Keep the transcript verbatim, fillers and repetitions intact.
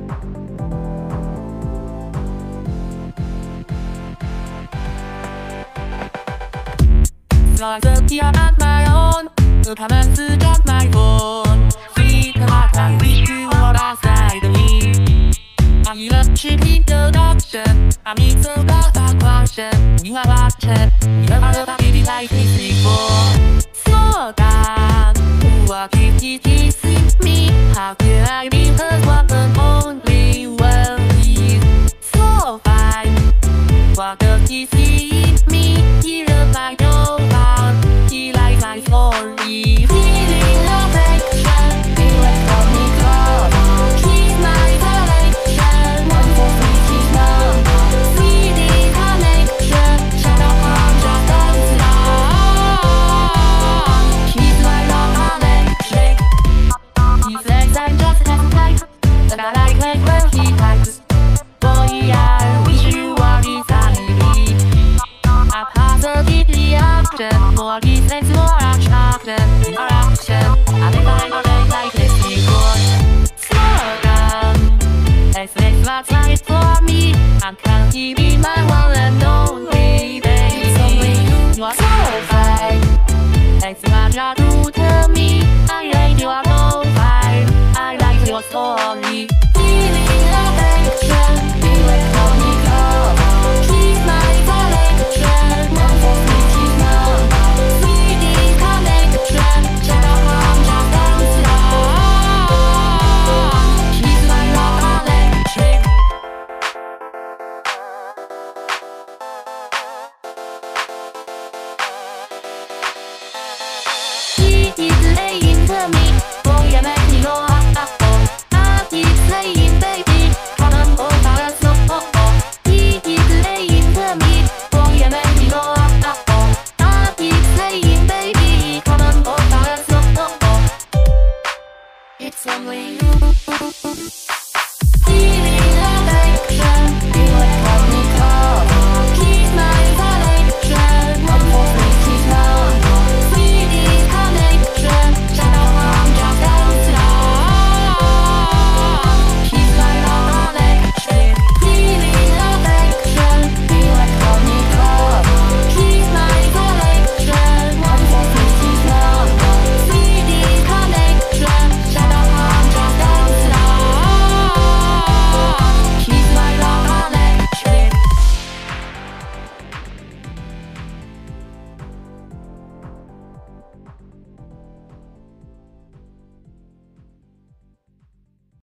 Loyalty on my own, the comments got my phone. Sweet heart, I wish you were outside of me. I love cheap introduction, I mean so got a question. You are watching, you are a baby like this before. Slow down, what if it kisses me? How could I be the one and only one? So fine, what does he see me? He loves like no one, he likes my story. Feeling affection, he went from me close. He's my collection, one for free, he's love. Sweetie connection, shut up, I'm just dancing on. He's my love electric. He says I'm just as tight, but I like it when he types. Boy, I wish you were beside me. A positive reaction, more distance, more attraction. More action, I never had a day like this before. Slow down, this is what's right for me. I can't be my one and only, baby. You are so fine, that's what you do to me. I like your profile, I like your story. Feeling affection, you went for me close. He's my collection, one for me, he's love. Sweetie connection, shut up, I'm just dancing on. He's my love electric. He is laying to me, boy, you make me go up, up, up. I keep saying, baby, come on over us, no, oh, oh. He is laying to me, boy, you make me go up, up, up. I keep saying, baby, come on over us, no, oh, oh. It's only you.